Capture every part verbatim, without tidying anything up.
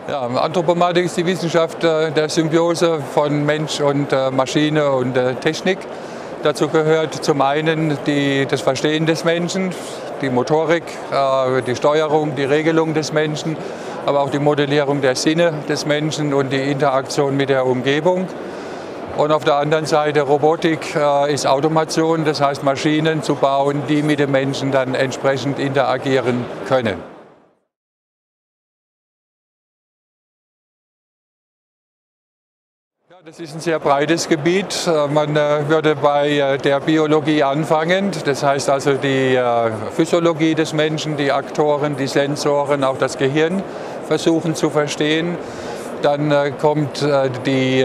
Ja, Anthropomatik ist die Wissenschaft der Symbiose von Mensch und Maschine und Technik. Dazu gehört zum einen die, das Verstehen des Menschen, die Motorik, die Steuerung, die Regelung des Menschen, aber auch die Modellierung der Sinne des Menschen und die Interaktion mit der Umgebung. Und auf der anderen Seite Robotik ist Automation, das heißt Maschinen zu bauen, die mit dem Menschen dann entsprechend interagieren können. Ja, das ist ein sehr breites Gebiet. Man würde bei der Biologie anfangen, das heißt also die Physiologie des Menschen, die Aktoren, die Sensoren, auch das Gehirn versuchen zu verstehen. Dann kommt die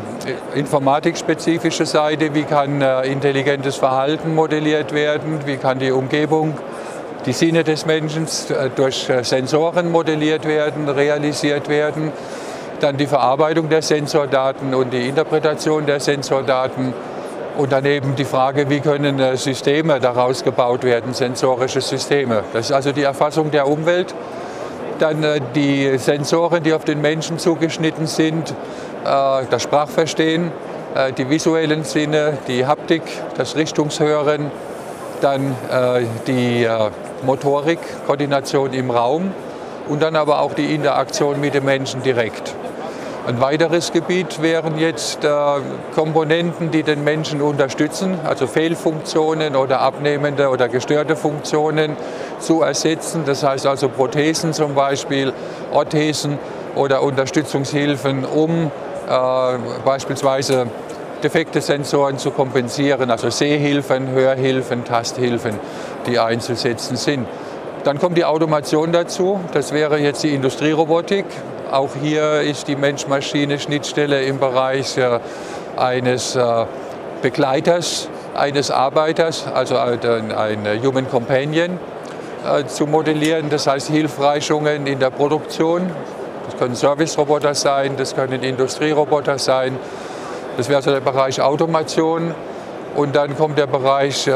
informatikspezifische Seite, wie kann intelligentes Verhalten modelliert werden, wie kann die Umgebung, die Sinne des Menschen durch Sensoren modelliert werden, realisiert werden. Dann die Verarbeitung der Sensordaten und die Interpretation der Sensordaten und daneben die Frage, wie können Systeme daraus gebaut werden, sensorische Systeme. Das ist also die Erfassung der Umwelt. Dann die Sensoren, die auf den Menschen zugeschnitten sind, das Sprachverstehen, die visuellen Sinne, die Haptik, das Richtungshören, dann die Motorik, Koordination im Raum und dann aber auch die Interaktion mit dem Menschen direkt. Ein weiteres Gebiet wären jetzt äh, Komponenten, die den Menschen unterstützen, also Fehlfunktionen oder abnehmende oder gestörte Funktionen zu ersetzen. Das heißt also Prothesen zum Beispiel, Orthesen oder Unterstützungshilfen, um äh, beispielsweise defekte Sensoren zu kompensieren, also Sehhilfen, Hörhilfen, Tasthilfen, die einzusetzen sind. Dann kommt die Automation dazu, das wäre jetzt die Industrierobotik. Auch hier ist die Mensch-Maschine-Schnittstelle im Bereich äh, eines äh, Begleiters, eines Arbeiters, also ein, ein Human Companion, äh, zu modellieren. Das heißt Hilfreichungen in der Produktion. Das können Service-Roboter sein, das können Industrieroboter sein. Das wäre also der Bereich Automation. Und dann kommt der Bereich äh,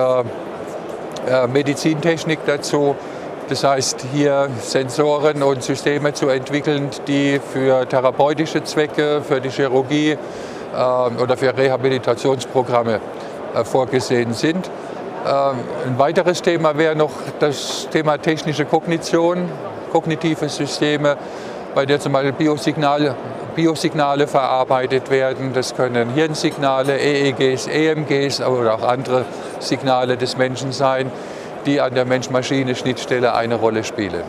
äh, Medizintechnik dazu. Das heißt, hier Sensoren und Systeme zu entwickeln, die für therapeutische Zwecke, für die Chirurgie äh, oder für Rehabilitationsprogramme äh, vorgesehen sind. Ähm, ein weiteres Thema wäre noch das Thema technische Kognition, kognitive Systeme, bei der zum Beispiel Biosignale, Biosignale verarbeitet werden. Das können Hirnsignale, E E Gs, E M Gs oder auch andere Signale des Menschen sein, die an der Mensch-Maschine-Schnittstelle eine Rolle spielen.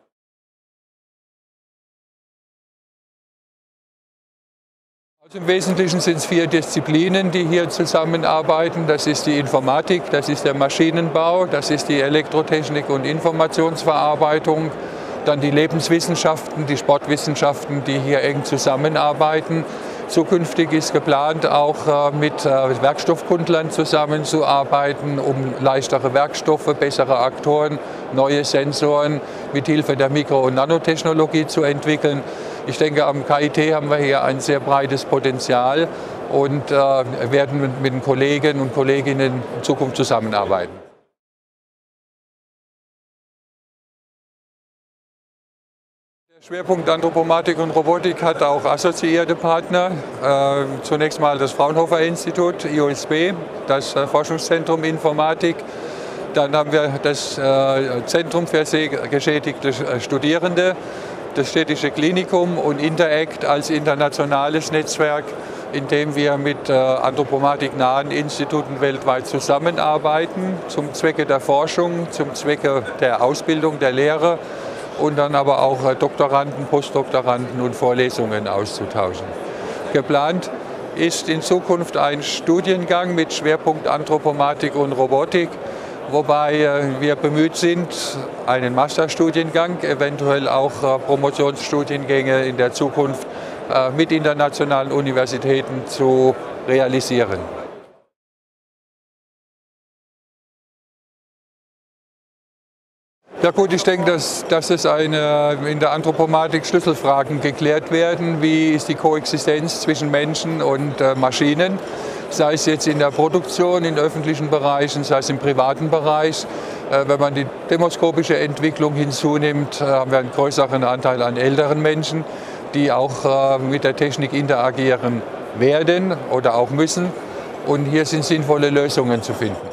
Also im Wesentlichen sind es vier Disziplinen, die hier zusammenarbeiten. Das ist die Informatik, das ist der Maschinenbau, das ist die Elektrotechnik und Informationsverarbeitung, dann die Lebenswissenschaften, die Sportwissenschaften, die hier eng zusammenarbeiten. Zukünftig ist geplant, auch mit Werkstoffkundlern zusammenzuarbeiten, um leichtere Werkstoffe, bessere Aktoren, neue Sensoren mit Hilfe der Mikro- und Nanotechnologie zu entwickeln. Ich denke, am K I T haben wir hier ein sehr breites Potenzial und werden mit den Kollegen und Kolleginnen in Zukunft zusammenarbeiten. Der Schwerpunkt Anthropomatik und Robotik hat auch assoziierte Partner. Äh, zunächst mal das Fraunhofer-Institut, I O S B, das äh, Forschungszentrum Informatik. Dann haben wir das äh, Zentrum für sehgeschädigte Studierende, das Städtische Klinikum und Interact als internationales Netzwerk, in dem wir mit äh, anthropomatiknahen Instituten weltweit zusammenarbeiten, zum Zwecke der Forschung, zum Zwecke der Ausbildung der Lehre und dann aber auch Doktoranden, Postdoktoranden und Vorlesungen auszutauschen. Geplant ist in Zukunft ein Studiengang mit Schwerpunkt Anthropomatik und Robotik, wobei wir bemüht sind, einen Masterstudiengang, eventuell auch Promotionsstudiengänge in der Zukunft mit internationalen Universitäten zu realisieren. Ja gut, ich denke, dass, dass es eine, in der Anthropomatik Schlüsselfragen geklärt werden. Wie ist die Koexistenz zwischen Menschen und äh, Maschinen? Sei es jetzt in der Produktion, in öffentlichen Bereichen, sei es im privaten Bereich. Äh, wenn man die demoskopische Entwicklung hinzunimmt, äh, haben wir einen größeren Anteil an älteren Menschen, die auch mit der Technik interagieren werden oder auch müssen. Und hier sind sinnvolle Lösungen zu finden.